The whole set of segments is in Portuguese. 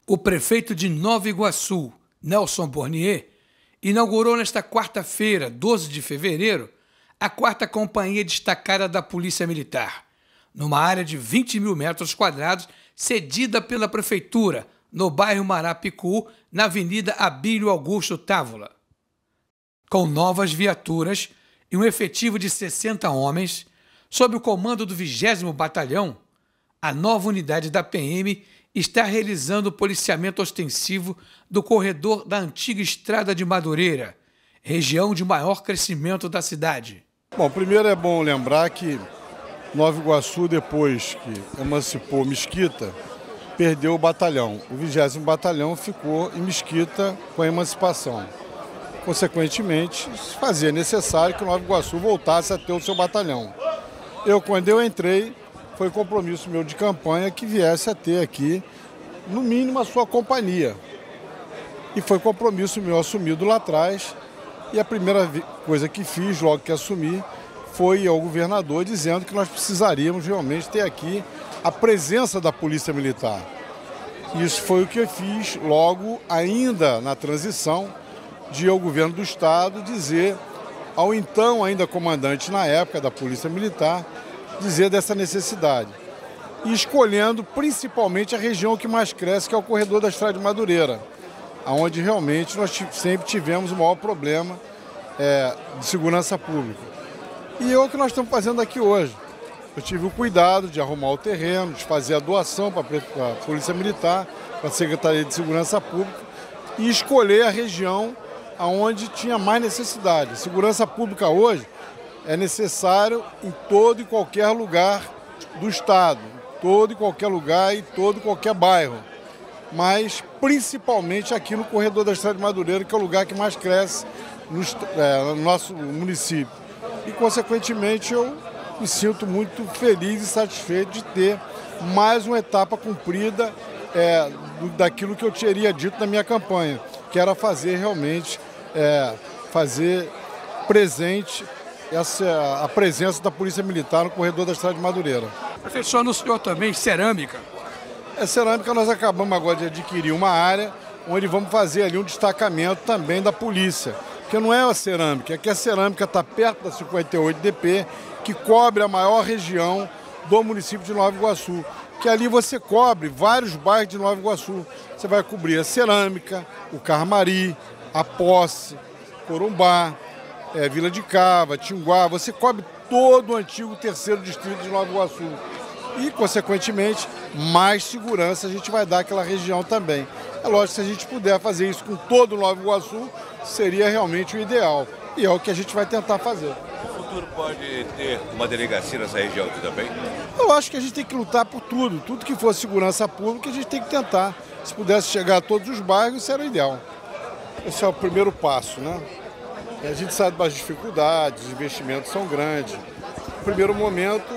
O prefeito de Nova Iguaçu, Nelson Bornier, inaugurou nesta quarta-feira, 12 de fevereiro, a 4ª Companhia Destacada da Polícia Militar, numa área de 20 mil metros quadrados, cedida pela Prefeitura, no bairro Marapicu, na Avenida Abílio Augusto Távola. Com novas viaturas e um efetivo de 60 homens, sob o comando do 20º Batalhão, a nova unidade da PM está realizando o policiamento ostensivo do corredor da antiga Estrada de Madureira, região de maior crescimento da cidade. Bom, primeiro é bom lembrar que Nova Iguaçu, depois que emancipou Mesquita, perdeu o batalhão. O 20º Batalhão ficou em Mesquita com a emancipação. Consequentemente, fazia necessário que Nova Iguaçu voltasse a ter o seu batalhão. Quando eu entrei, foi compromisso meu de campanha que viesse a ter aqui, no mínimo, a sua companhia. E foi compromisso meu assumido lá atrás. E a primeira coisa que fiz, logo que assumi, foi ir ao governador dizendo que nós precisaríamos realmente ter aqui a presença da Polícia Militar. Isso foi o que eu fiz logo, ainda na transição, de ir ao governo do Estado dizer ao então ainda comandante na época da Polícia Militar, dizer dessa necessidade. E escolhendo principalmente a região que mais cresce, que é o corredor da Estrada de Madureira, onde realmente nós sempre tivemos o maior problema de segurança pública. E é o que nós estamos fazendo aqui hoje. Eu tive o cuidado de arrumar o terreno, de fazer a doação para a Polícia Militar, para a Secretaria de Segurança Pública e escolher a região onde tinha mais necessidade. Segurança pública hoje é necessário em todo e qualquer lugar do Estado, todo e qualquer lugar e todo e qualquer bairro, mas principalmente aqui no corredor da Estrada de Madureira, que é o lugar que mais cresce no nosso município. E, consequentemente, eu me sinto muito feliz e satisfeito de ter mais uma etapa cumprida daquilo que eu teria dito na minha campanha, que era fazer realmente, fazer presente a presença da Polícia Militar no corredor da Estrada de Madureira. Professor, anunciou também cerâmica. Cerâmica, nós acabamos agora de adquirir uma área onde vamos fazer ali um destacamento também da polícia, que não é a cerâmica, é que a cerâmica está perto da 58DP, que cobre a maior região do município de Nova Iguaçu, que ali você cobre vários bairros de Nova Iguaçu. Você vai cobrir a Cerâmica, o Carmari, a Posse, Corumbá, Vila de Cava, Tinguá, você cobre todo o antigo 3º distrito de Nova Iguaçu. E, consequentemente, mais segurança a gente vai dar àquela região também. É lógico que se a gente puder fazer isso com todo o Nova Iguaçu, seria realmente o ideal. E é o que a gente vai tentar fazer. No futuro pode ter uma delegacia nessa região aqui também? Eu acho que a gente tem que lutar por tudo. Tudo que for segurança pública, a gente tem que tentar. Se pudesse chegar a todos os bairros, isso era o ideal. Esse é o primeiro passo, né? A gente sabe das dificuldades, os investimentos são grandes. No primeiro momento,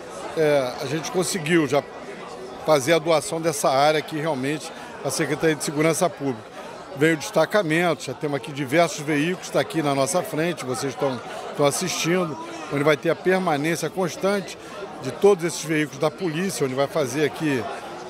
a gente conseguiu já fazer a doação dessa área aqui realmente à Secretaria de Segurança Pública. Veio o destacamento, já temos aqui diversos veículos, está aqui na nossa frente, vocês estão assistindo, onde vai ter a permanência constante de todos esses veículos da polícia, onde vai fazer aqui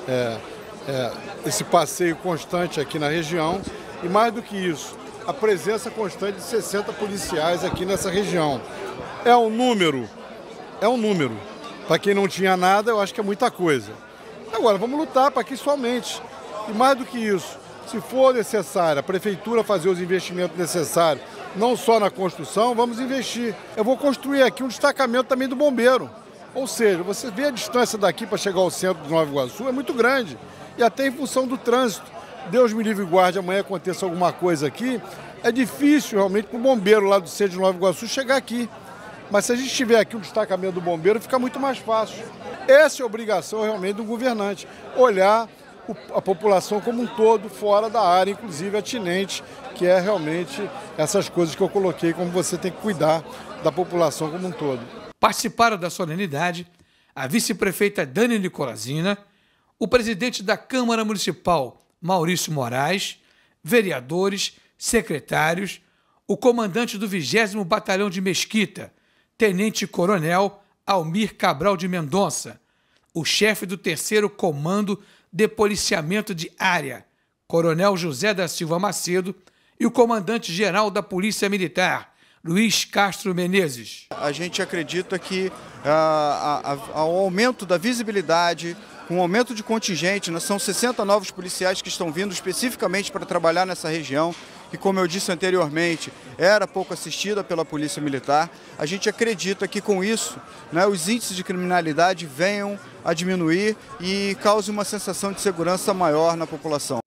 esse passeio constante aqui na região. E mais do que isso, a presença constante de 60 policiais aqui nessa região. É um número. Para quem não tinha nada, eu acho que é muita coisa. Agora, vamos lutar para que isso aumente. E mais do que isso, se for necessário a Prefeitura fazer os investimentos necessários, não só na construção, vamos investir. Eu vou construir aqui um destacamento também do bombeiro. Ou seja, você vê a distância daqui para chegar ao centro de Nova Iguaçu, é muito grande. E até em função do trânsito. Deus me livre e guarde, amanhã aconteça alguma coisa aqui, é difícil realmente para o bombeiro lá do centro de Nova Iguaçu chegar aqui. Mas se a gente tiver aqui um destacamento do bombeiro, fica muito mais fácil. Essa é a obrigação realmente do governante, olhar a população como um todo, fora da área, inclusive atinente, que é realmente essas coisas que eu coloquei, como você tem que cuidar da população como um todo. Participaram da solenidade a vice-prefeita Dani Nicolazina, o presidente da Câmara Municipal, Maurício Moraes, vereadores, secretários, o comandante do 20º Batalhão de Mesquita, tenente-coronel Almir Cabral de Mendonça, o chefe do 3º Comando de Policiamento de Área, Coronel José da Silva Macedo, e o comandante-geral da Polícia Militar, Luiz Castro Menezes. A gente acredita que o aumento da visibilidade, com o aumento de contingente, são 60 novos policiais que estão vindo especificamente para trabalhar nessa região, que, como eu disse anteriormente, era pouco assistida pela Polícia Militar. A gente acredita que com isso, os índices de criminalidade venham a diminuir e cause uma sensação de segurança maior na população.